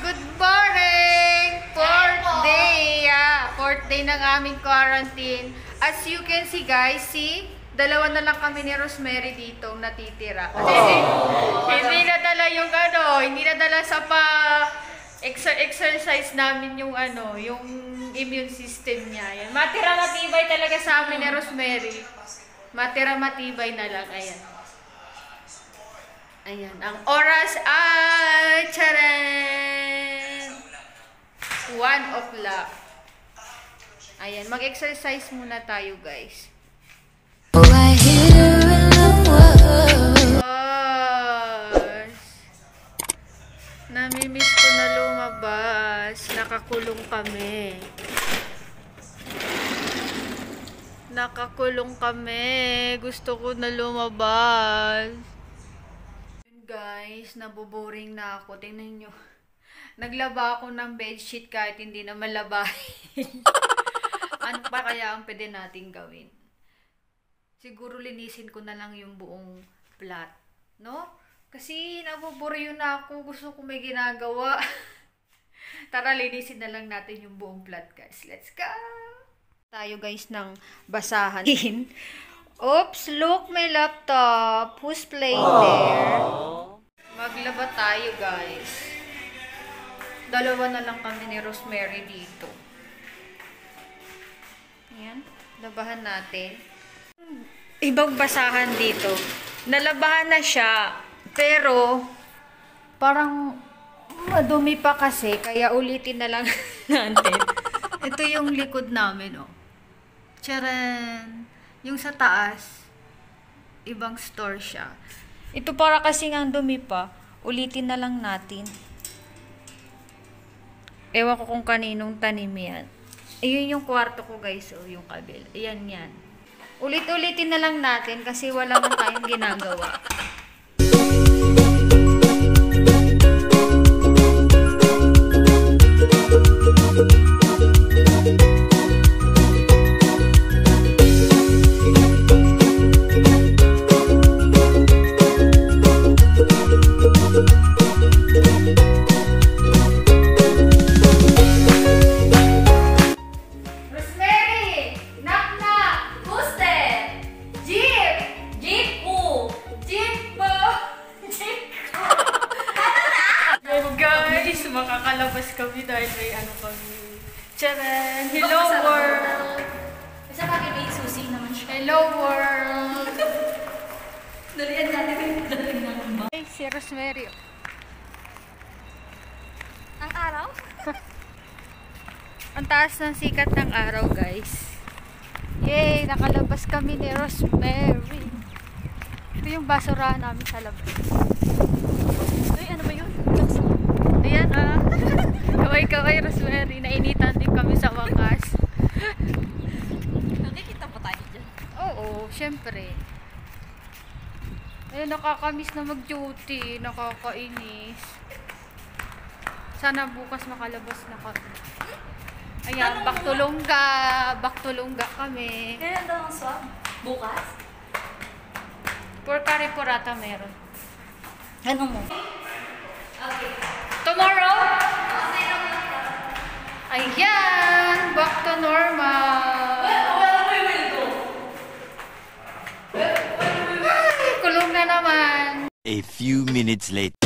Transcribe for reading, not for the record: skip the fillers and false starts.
Good morning! Fourth day! Fourth day ng aming quarantine. As you can see guys, dalawa na lang kami ni Rosemary dito natitira. Kasi hindi na dala yung hindi na dala sa exercise namin yung yung immune system niya. Yan. Matira matibay talaga sa amin ni Rosemary. Matira matibay na lang. Ayan. Ayan. Ang oras ay charan! 1 o'clock. Ayan. Mag-exercise muna tayo guys. Namimiss ko na lumabas. Nakakulong kami. Nakakulong kami. Gusto ko na lumabas. Guys, naboboring na ako. Tingnan nyo. Naglaba ako ng bedsheet kahit hindi na malabahin. Ano pa kaya ang pwede natin gawin? Siguro linisin ko na lang yung buong flat. No? Kasi naboboring na ako. Gusto ko may ginagawa. Tara, linisin na lang natin yung buong flat, guys. Let's go! Tayo, guys, ng basahan. Oops, look, my laptop. Who's playing there? Maglaba tayo, guys. Dalawa na lang kami ni Rosemary dito. Ayan, labahan natin. Ibang basahan dito. Nalabahan na siya, pero parang madumi pa kasi, kaya ulitin na lang natin. Ito yung likod namin, oh. Charan! Yung sa taas, ibang store siya. Ito para kasing ang dumi pa. Ulitin na lang natin. Ewan ko kung kaninong tanim yan. Ayun yung kwarto ko guys. O yung kabil. Ayan yan. Ulit-ulitin na lang natin kasi wala man tayong ginagawa. Makakalabas kami dahil may kami. Charan! Hello world! Isa pa may susi naman siya. Hello world! Dalian natin yung dating naman ba? Hey, si Rosemary. Ang araw? Ang taas ng sikat ng araw guys. Yay! Nakalabas kami ni Rosemary. Ito yung basurahan namin sa labas. Uy, ano ba yun? Ayan kaway Rosemary, nainitan din kami sa wakas. Nakikita pa tayo dyan? Oo, syempre. Ayun, nakakamiss na mag-duty, nakakainis. Sana bukas makalabas na kami. Ayan, back to longga kami. Kailan daw ang swab? Bukas? For Karipurata meron. Ano mo? Okay. Tomorrow? Ayan! Back to normal! Where we will go? Ay, kulong na naman! A few minutes later.